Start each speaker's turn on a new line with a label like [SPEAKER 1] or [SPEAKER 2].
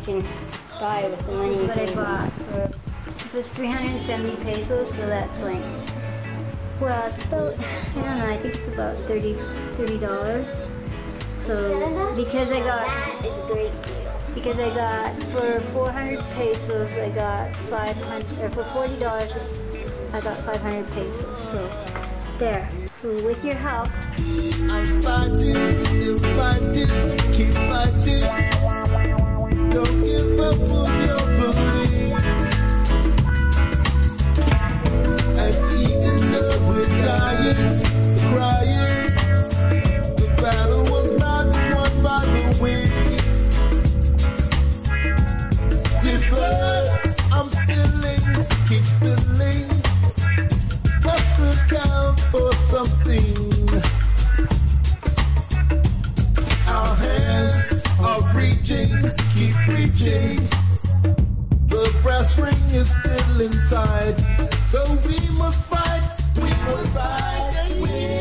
[SPEAKER 1] can buy with the money. What I bought for it was 370 pesos, so that's like, well, it's about, I don't know, I think it's about $30. So because I got,
[SPEAKER 2] That is a great deal.
[SPEAKER 1] because I got for 400 pesos, I got 500, or for $40, I got 500 pesos. So there. So with your help,
[SPEAKER 3] I'm fighting, still fighting, keep fighting. Don't give up on your belief. And even though we're dying, crying, the battle was not won by the wind. This blood I'm spilling, keep spilling. Must account for something. Our hands are reaching, keep reaching. The brass ring is still inside, so we must fight and win.